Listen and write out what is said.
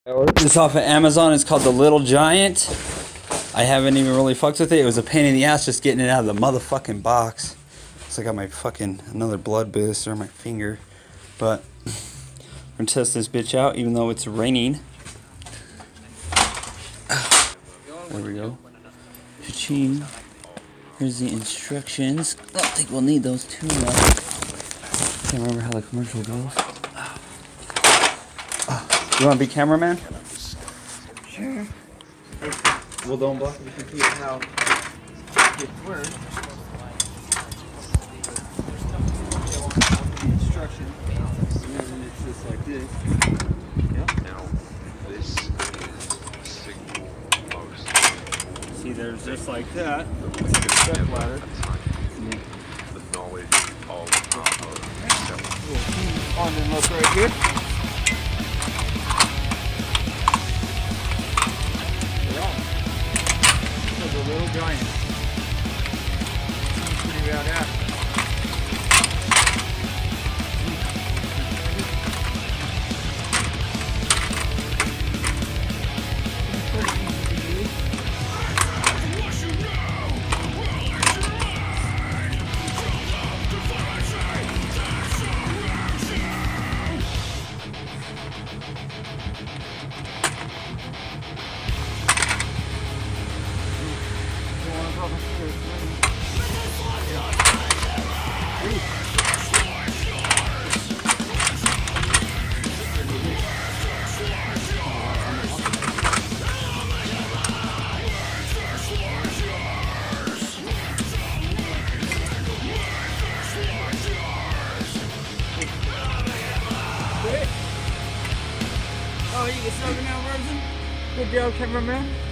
I ordered this off of Amazon. It's called the Little Giant. I haven't even really fucked with it. It was a pain in the ass just getting it out of the motherfucking box. So I got my fucking another blood booster on my finger. But I'm gonna test this bitch out even though it's raining. There we go. Cha-ching. Here's the instructions. I don't think we'll need those too much. Can't remember how the commercial goes. You want to be cameraman? Sure. Well, don't block the computer how it works. The instruction. And it's just like this. Yep. Now, this is single most. See, there's just like that. It's like a step ladder. The knowledge of self. On and look right here. A Little Giant. Seems pretty badass. Oh, you can 7-hour version? Good job, cameraman.